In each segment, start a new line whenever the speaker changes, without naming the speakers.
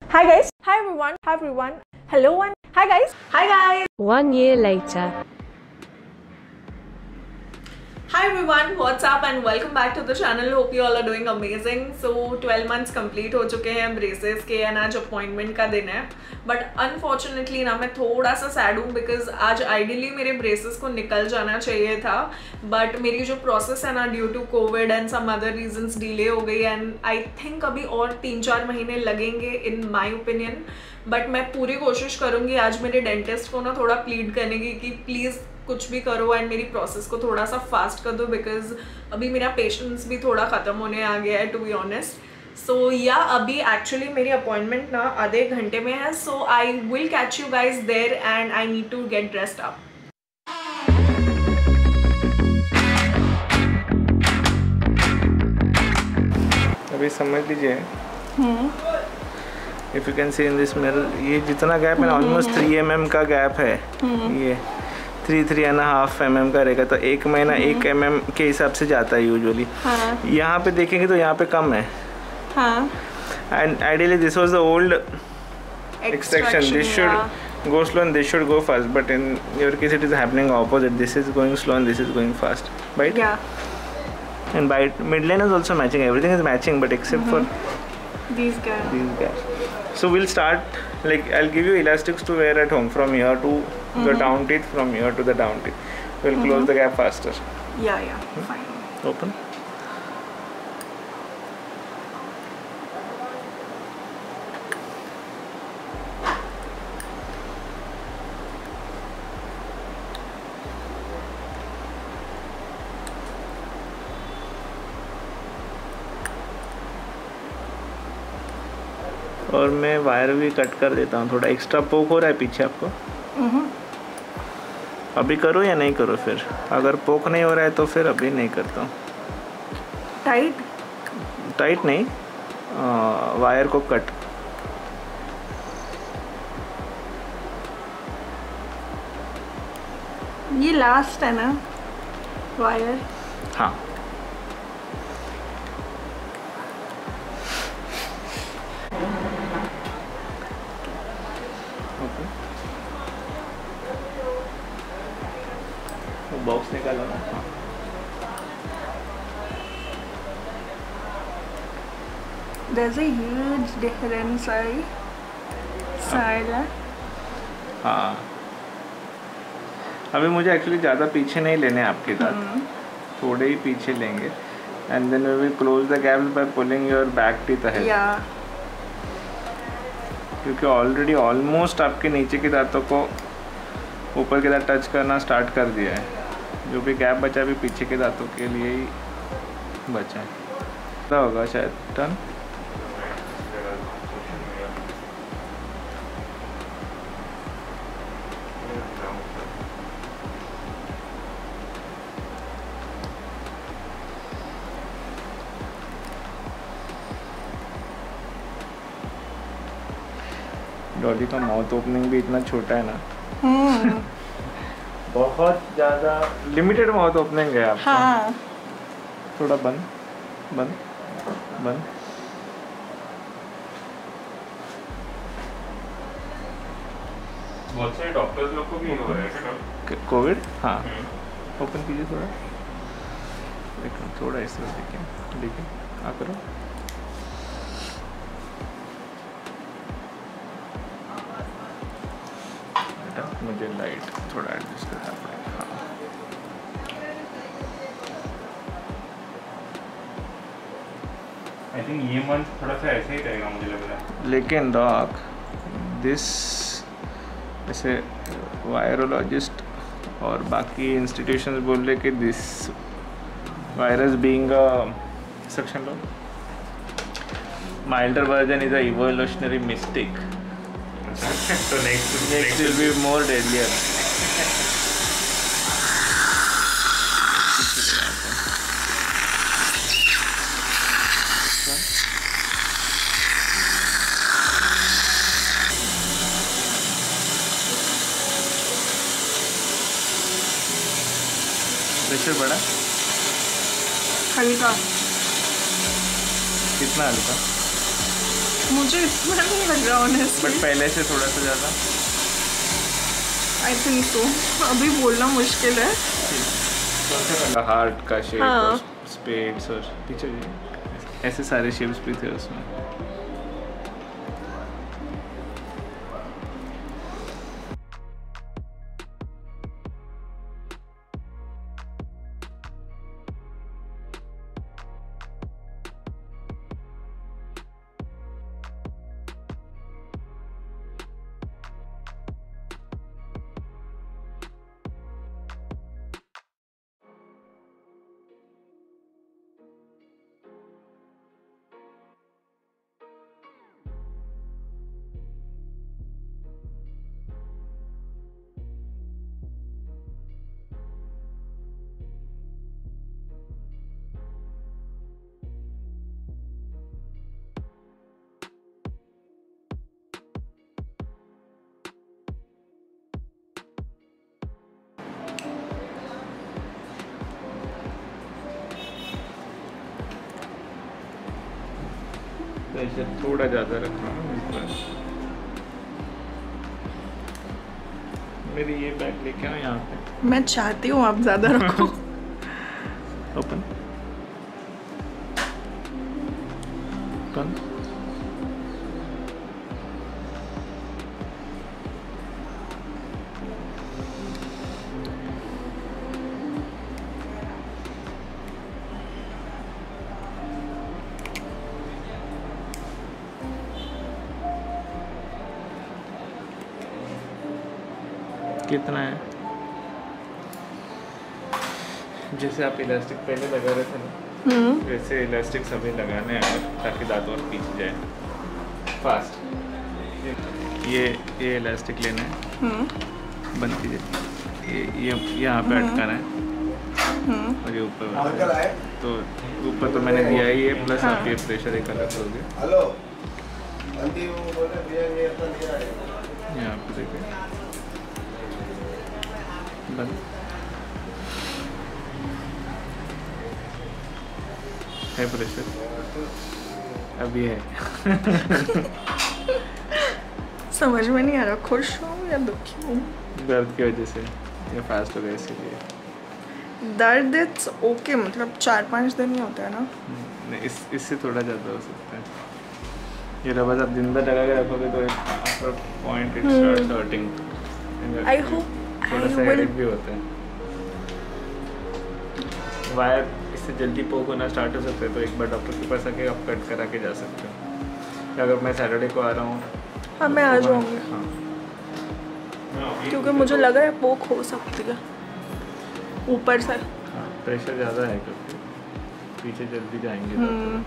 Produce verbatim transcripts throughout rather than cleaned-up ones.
Hi guys. Hi everyone. Hi everyone. Hello one. Hi guys. Hi guys.
One year later.
Hi everyone, what's up and welcome back to the channel. Hope you all are doing amazing. So twelve months complete हो चुके हैं braces के and आज appointment का दिन है. But unfortunately ना मैं थोड़ा सा सैड हूँ बिकॉज आज आइडियली मेरे ब्रेसेस को निकल जाना चाहिए था. बट मेरी जो प्रोसेस है ना due to covid and some other reasons delay हो गई एंड आई थिंक अभी और तीन चार महीने लगेंगे इन माई ओपिनियन. बट मैं पूरी कोशिश करूँगी आज मेरे डेंटिस्ट को ना थोड़ा प्लीड करने की कि प्लीज़ कुछ भी करो एंड मेरी प्रोसेस को थोड़ा सा फास्ट कर दो बिकॉज अभी मेरा पेशेंस भी थोड़ा ख़त्म होने आ गया है टू बी ऑनेस्ट. सो या अभी एक्चुअली मेरी अपॉइंटमेंट ना आधे घंटे में है. So I will catch you guys there and I need to get dressed up.
अभी समझ लीजिए if you can see in this mirror, ये जितना गैप है ना ऑलमोस्ट थ्री एम एम का गैप है. ये three three and half M M का रहेगा तो एक महीना एक एम एम के हिसाब से जाता है यूजुअली. हाँ. यहाँ पे देखेंगे तो यहाँ पे कम है. And ideally this was the old extraction. This should go slow and this should go fast, but in your case it is happening opposite. This is going slow and this is going fast, right? Yeah. And by midline is also matching. Everything is matching, but except mm-hmm. for
these gaps.
These gaps. So we'll start. Like I'll give you elastics to wear at home from here to mm-hmm. the down teeth, from here to the down teeth. We'll mm-hmm. close the gap faster.
Yeah, yeah, hmm? fine.
Open. और मैं wire भी cut कर देता हूँ. थोड़ा extra पोक हो रहा है पीछे आपको. अभी करो या नहीं करो. फिर अगर पोक नहीं हो रहा है तो फिर अभी नहीं करता हूँ.
टाइट
टाइट नहीं, आ, वायर को कट.
ये लास्ट है ना वायर.
हाँ. बॉक्स निकालो ना. हाँ.
There's a huge difference, sorry. Sorry.
हाँ. अभी मुझे एक्चुअली ज़्यादा पीछे नहीं लेने आपके दांत. थोड़े ही पीछे लेंगे and then we will close the gaps by pulling your back teeth ahead.
Yeah.
क्योंकि ऑलरेडी ऑलमोस्ट आपके नीचे के दांतों को ऊपर के दांत टच करना स्टार्ट कर दिया है. जो भी गैप बचा भी पीछे के दांतों के लिए ही बचा है. क्या होगा शायद टर्न. डॉली का माउथ ओपनिंग भी इतना छोटा है ना. बहुत ज़्यादा लिमिटेड माउथ ओपनिंग है आपका.
हाँ.
थोड़ा बंद बंद बंद.
बहुत सारे डॉक्टर्स लोग को भी हो रहा है
कोविड. हाँ. ओपन कीजिए थोड़ा. देखो थोड़ा इस तरह देखिए. देखिए हाँ करो. मुझे लाइट थोड़ा एडजस्ट करना पड़ेगा. हाँ.
आई थिंक ये मंथ थोड़ा सा ऐसे ही रहेगा मुझे लग रहा है.
लेकिन डॉक दिस ऐसे वायरोलॉजिस्ट और बाकी इंस्टीट्यूशंस बोल रहे कि this virus being a suction low milder version is a evolutionary mistake.
So next,
next, next will be more deadlier. Pressure बढ़ा.
हल्का.
कितना हल्का.
मुझे इतना नहीं लग रहा ऑनेस्टली,
बट पहले से थोड़ा सा ज़्यादा।
I think so. अभी बोलना मुश्किल है।
हार्ट का शेप
हाँ।
और स्पेड्स और पीछे ऐसे सारे शेप्स भी थे उसमें। प्रेशर थोड़ा ज़्यादा रखना है इस पर। मेरी ये बैग लेके आओ यहाँ पे।
मैं चाहती हूँ आप ज़्यादा रखो।
Open open. कितना है? जैसे आप इलास्टिक पहले लगा रहे थे ना, वैसे इलास्टिक सभी लगाने हैं ताकि दांत और पीछे जाए फास्ट। ये ये इलास्टिक लेना है, बंद कीजिए। ये ये यहाँ पे अटकाना है और ये ऊपर। तो ऊपर तो मैंने दिया ही है, प्लस आप ये प्रेशर एक अलग करोगे।
हेलो,
यहाँ पे देखिए बंद है प्रेशर। अभी है।
समझ में नहीं आ रहा, खुश हूँ या दुखी हूँ।
दर्द की वजह से ये फास्ट हो गया इसीलिए।
दर्द इट्स ओके, मतलब चार पाँच दिन ही होता है ना।
नहीं, इस इससे थोड़ा ज़्यादा हो सकता है। ये रबर आप दिन भर लगा के रखोगे तो after point it starts hurting.
I hope
थोड़ा सा हेडेक भी होता है। वायर इससे जल्दी पोक होना स्टार्ट हो सकता है, तो एक बार डॉक्टर के पास आके आप कट करा के जा सकते हो। अगर मैं सैटरडे को आ रहा हूँ,
हाँ मैं आ जाऊँगी।
हाँ,
क्योंकि मुझे लगा है पोक हो सकती है ऊपर से।
हाँ, प्रेशर ज़्यादा है क्योंकि पीछे जल्दी जाएंगे।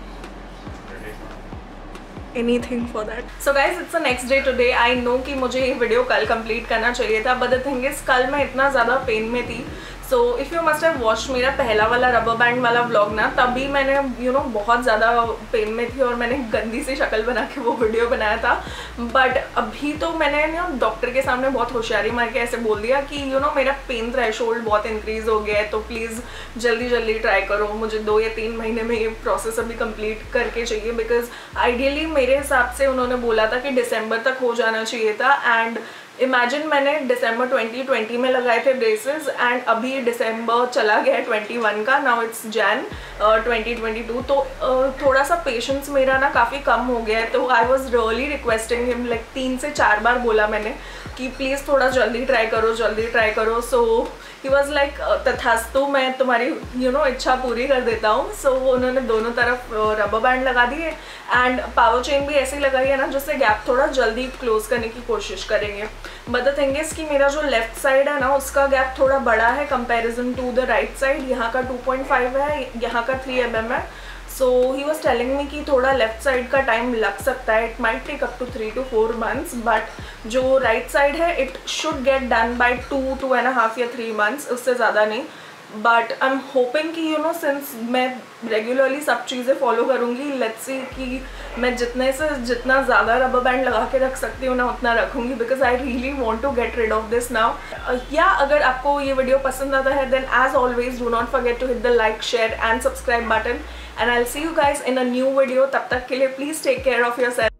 Anything for that. So guys, it's the next day today. I know कि मुझे ये वीडियो कल कंप्लीट करना चाहिए था, but the thing is कल मैं इतना ज़्यादा पेन में थी। So if you must have watched मेरा पहला वाला रबर बैंड वाला व्लॉग ना, तभी मैंने यू you नो know, बहुत ज़्यादा पेन में थी और मैंने गंदी सी शक्ल बना के वो वीडियो बनाया था। बट अभी तो मैंने यू नो डॉक्टर के सामने बहुत होशियारी मार के ऐसे बोल दिया कि यू you नो know, मेरा पेन थ्रेशोल्ड बहुत इंक्रीज हो गया है, तो प्लीज़ जल्दी जल्दी ट्राई करो। मुझे दो या तीन महीने में ये प्रोसेस अभी कंप्लीट करके चाहिए, बिकॉज आइडियली मेरे हिसाब से उन्होंने बोला था कि दिसंबर तक हो जाना चाहिए था। एंड इमेजिन मैंने दिसंबर ट्वेंटी ट्वेंटी में लगाए थे ब्रेसेस एंड अभी दिसंबर चला गया है ट्वेंटी वन का, now it's Jan twenty twenty two. तो uh, थोड़ा सा पेशेंस मेरा ना काफ़ी कम हो गया है। तो I was really requesting him, like तीन से चार बार बोला मैंने कि प्लीज़ थोड़ा जल्दी ट्राई करो जल्दी ट्राई करो। सो ही वॉज लाइक तथास्तु, मैं तुम्हारी यू you नो know, इच्छा पूरी कर देता हूँ। सो so, उन्होंने दोनों तरफ रबर बैंड लगा दिए एंड पावर चेन भी ऐसी लगाई है ना जिससे गैप थोड़ा जल्दी क्लोज करने की कोशिश करेंगे। बट द थिंग इज कि मेरा जो लेफ्ट साइड है ना उसका गैप थोड़ा बड़ा है comparison to the right side. यहाँ का टू पॉइंट फाइव है, यहाँ का थ्री एम एम है। सो ही वॉज टेलिंग मी कि थोड़ा लेफ्ट साइड का टाइम लग सकता है, it might take up to three to four months, but जो राइट साइड है it should get done by two two and half या थ्री मंथ्स, उससे ज़्यादा नहीं। बट आई एम होपिंग कि यू नो सिंस मैं रेगुलरली सब चीज़ें फॉलो करूँगी, लेट्स सी कि मैं जितने से जितना ज़्यादा रबर बैंड लगा के रख सकती हूँ ना उतना रखूँगी, because I really want to get rid of this now. या अगर आपको ये वीडियो पसंद आता है then as always do not forget to hit the like share and subscribe button and I will see you guys in a new video. तब तक के लिए please take care of yourself.